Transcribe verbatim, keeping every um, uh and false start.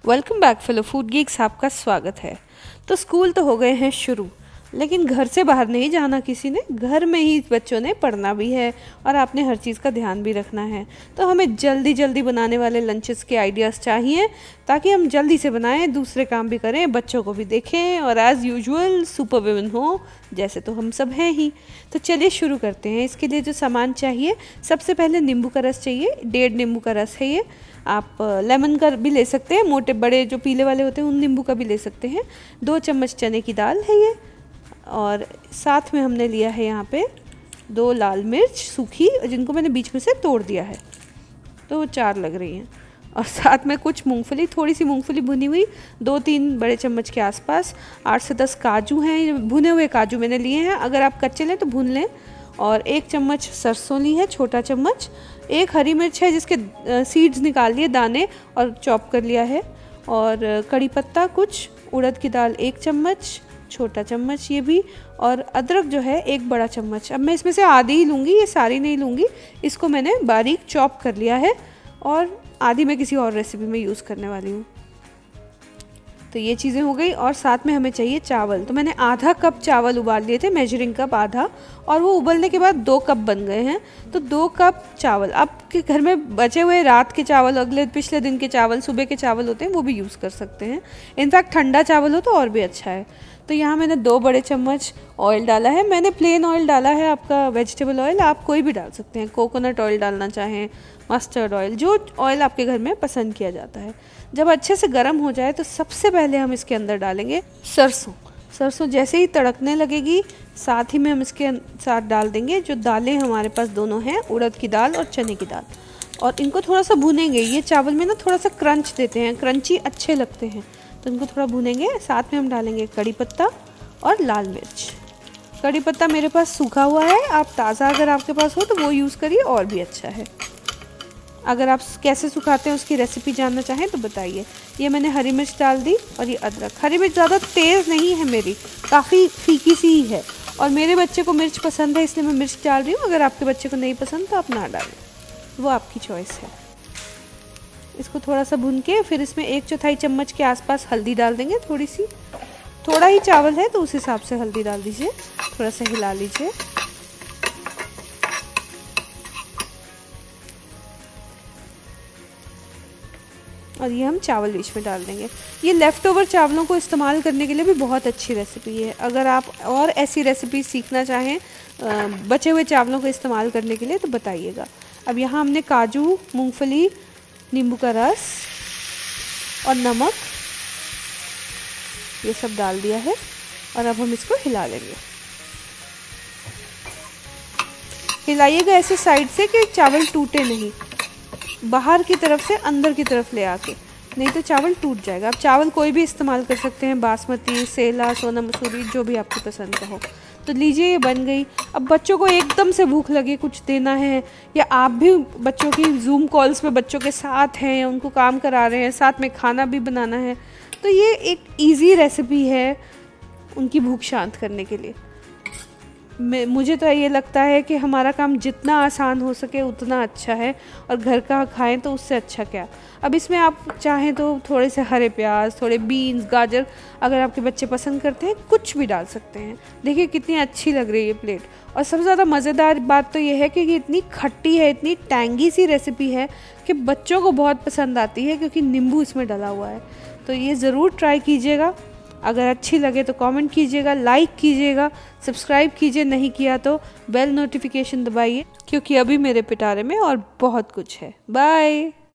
Welcome back fellow food geeks, आपका स्वागत है। तो स्कूल तो हो गए हैं शुरू, लेकिन घर से बाहर नहीं जाना किसी ने, घर में ही बच्चों ने पढ़ना भी है और आपने हर चीज़ का ध्यान भी रखना है। तो हमें जल्दी जल्दी बनाने वाले लंचेस के आइडियाज़ चाहिए ताकि हम जल्दी से बनाएं, दूसरे काम भी करें, बच्चों को भी देखें और एज़ यूजुअल सुपर वुमेन हो जैसे तो हम सब हैं ही। तो चलिए शुरू करते हैं। इसके लिए जो सामान चाहिए, सबसे पहले नींबू का रस चाहिए। डेढ़ नींबू का रस है ये, आप लेमन का भी ले सकते हैं, मोटे बड़े जो पीले वाले होते हैं उन नींबू का भी ले सकते हैं। दो चम्मच चने की दाल है ये, और साथ में हमने लिया है यहाँ पे दो लाल मिर्च सूखी, जिनको मैंने बीच में से तोड़ दिया है, तो वो चार लग रही हैं। और साथ में कुछ मूंगफली, थोड़ी सी मूंगफली भुनी हुई, दो तीन बड़े चम्मच के आसपास। आठ से दस काजू हैं, भुने हुए काजू मैंने लिए हैं, अगर आप कच्चे लें तो भून लें। और एक चम्मच सरसों ली है, छोटा चम्मच। एक हरी मिर्च है जिसके सीड्स निकाल लिए, दाने, और चॉप कर लिया है। और कड़ी पत्ता कुछ, उड़द की दाल एक चम्मच, छोटा चम्मच ये भी, और अदरक जो है एक बड़ा चम्मच। अब मैं इसमें से आधी ही लूँगी, ये सारी नहीं लूँगी। इसको मैंने बारीक चॉप कर लिया है और आधी मैं किसी और रेसिपी में यूज़ करने वाली हूँ। तो ये चीज़ें हो गई। और साथ में हमें चाहिए चावल। तो मैंने आधा कप चावल उबाल लिए थे, मेजरिंग कप आधा, और वो उबलने के बाद दो कप बन गए हैं। तो दो कप चावल, आपके घर में बचे हुए रात के चावल, अगले पिछले दिन के चावल, सुबह के चावल होते हैं, वो भी यूज़ कर सकते हैं। इनफैक्ट ठंडा चावल हो तो और भी अच्छा है। तो यहाँ मैंने दो बड़े चम्मच ऑयल डाला है। मैंने प्लेन ऑयल डाला है, आपका वेजिटेबल ऑयल आप कोई भी डाल सकते हैं, कोकोनट ऑयल डालना चाहें, मस्टर्ड ऑयल, जो ऑयल आपके घर में पसंद किया जाता है। जब अच्छे से गर्म हो जाए तो सबसे पहले हम इसके अंदर डालेंगे सरसों। सरसों जैसे ही तड़कने लगेगी, साथ ही में हम इसके साथ डाल देंगे जो दालें हमारे पास दोनों हैं, उड़द की दाल और चने की दाल, और इनको थोड़ा सा भूनेंगे। ये चावल में ना थोड़ा सा क्रंच देते हैं, क्रंची अच्छे लगते हैं, तो इनको थोड़ा भूनेंगे। साथ में हम डालेंगे कड़ी पत्ता और लाल मिर्च। कड़ी पत्ता मेरे पास सूखा हुआ है, आप ताज़ा अगर आपके पास हो तो वो यूज़ करिए, और भी अच्छा है। अगर आप कैसे सुखाते हैं उसकी रेसिपी जानना चाहें तो बताइए। ये मैंने हरी मिर्च डाल दी, और ये अदरक। हरी मिर्च ज़्यादा तेज़ नहीं है मेरी, काफ़ी फीकी सी ही है, और मेरे बच्चे को मिर्च पसंद है इसलिए मैं मिर्च डाल रही हूँ। अगर आपके बच्चे को नहीं पसंद तो आप ना डालें, वो आपकी चॉइस है। इसको थोड़ा सा भून के फिर इसमें एक चौथाई चम्मच के आसपास हल्दी डाल देंगे, थोड़ी सी। थोड़ा ही चावल है तो उस हिसाब से हल्दी डाल दीजिए। थोड़ा सा हिला लीजिए। और ये हम चावल बीच में डाल देंगे। ये लेफ़्ट ओवर चावलों को इस्तेमाल करने के लिए भी बहुत अच्छी रेसिपी है। अगर आप और ऐसी रेसिपी सीखना चाहें बचे हुए चावलों को इस्तेमाल करने के लिए तो बताइएगा। अब यहाँ हमने काजू, मूंगफली, नींबू का रस और नमक ये सब डाल दिया है, और अब हम इसको हिला लेंगे। हिलाइएगा ऐसे साइड से कि चावल टूटे नहीं, बाहर की तरफ से अंदर की तरफ ले आके, नहीं तो चावल टूट जाएगा। आप चावल कोई भी इस्तेमाल कर सकते हैं, बासमती, सेला, सोना मसूरी, जो भी आपकी पसंद का हो। तो लीजिए, ये बन गई। अब बच्चों को एकदम से भूख लगे, कुछ देना है, या आप भी बच्चों की जूम कॉल्स पे बच्चों के साथ हैं, या उनको काम करा रहे हैं, साथ में खाना भी बनाना है, तो ये एक इजी रेसिपी है उनकी भूख शांत करने के लिए। मुझे तो ये लगता है कि हमारा काम जितना आसान हो सके उतना अच्छा है, और घर का खाएं तो उससे अच्छा क्या। अब इसमें आप चाहें तो थोड़े से हरे प्याज, थोड़े बीन्स, गाजर, अगर आपके बच्चे पसंद करते हैं, कुछ भी डाल सकते हैं। देखिए कितनी अच्छी लग रही है प्लेट। और सबसे ज़्यादा मज़ेदार बात तो ये है कि ये इतनी खट्टी है, इतनी टैंगी सी रेसिपी है कि बच्चों को बहुत पसंद आती है, क्योंकि नींबू इसमें डला हुआ है। तो ये ज़रूर ट्राई कीजिएगा। अगर अच्छी लगे तो कमेंट कीजिएगा, लाइक कीजिएगा, सब्सक्राइब कीजिए, नहीं किया तो बेल नोटिफिकेशन दबाइए, क्योंकि अभी मेरे पिटारे में और बहुत कुछ है। बाय।